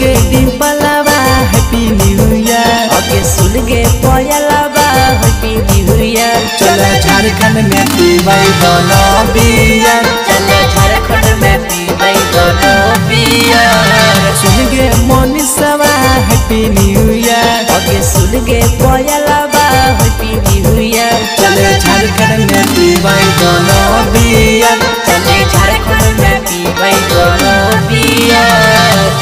गे डिम्पलवा happy new year. Okay सुन गे कोयलवा हैप्पी न्यू ईयर। चले झारखंड में पीबै दोनों बियर। चले झारखंड में पीबै दोनों बियर। सुन गे मोनिसवा हैप्पी न्यू ईयर। ओके सुन गे कोयलवा हैप्पी न्यू ईयर। चले झारखंड में पीबै दोनों बियर। चले झारखंड में पीबै दोनों बियर।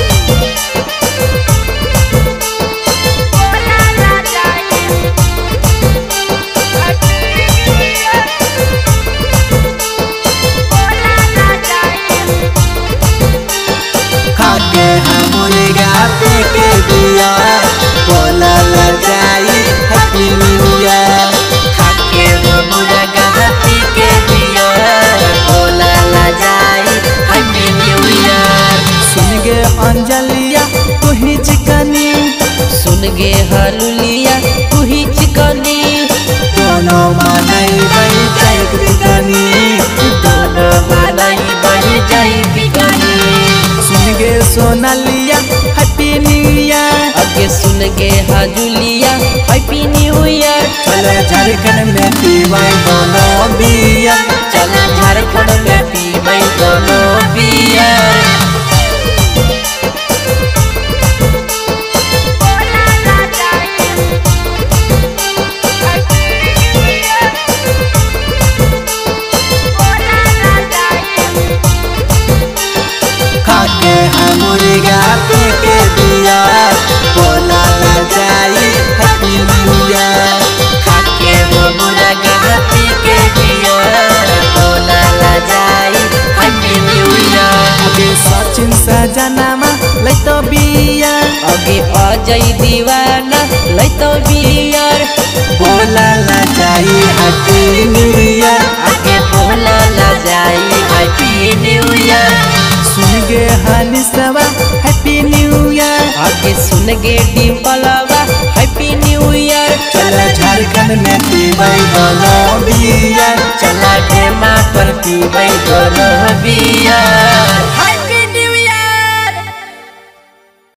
खाके मुर्गा पे के दिया बोला ला जाई हैप्पी न्यू ईयर। खाके मुर्गा पे के दिया बोला ला जाई हैप्पी न्यू ईयर। सुन गे अंजलिया तुही चिकनी। सुन गे हलुलिया तुही चिकनी। दोनों मनैबै जाई बिकनी। दोनों मनैबै जाई बिकनी। सुन गे सोनालिया हैप्पी न्यू ईयर। आगे सुन गे हजुलिया हैप्पी न्यू ईयर। चले झारखंड में पीबै दोनों बियर। चले झारखंड में पीबै दोनों बियर। खाके मुर्गा पे के दिया बोला ला जाई हैप्पी न्यू ईयर। खाके मुर्गा पे के दिया बोला ला जाई हैप्पी न्यू ईयर। अबे सचिन सजनामा लैतो बियर। आगे अजय दीवाना लैतो बियर। बोला ला जाई हैप्पी न्यू ईयर। आगे बोला ला जाई हैप्पी न्यू ईयर। सुन गे हनीसवा हैप्पी न्यू ईयर। आगे सुन गे डिम्पलवा हैप्पी न्यू ईयर। चले झारखंड में पीबै दोनों बियर। चला डेमा पर पीबै दोनों बियर।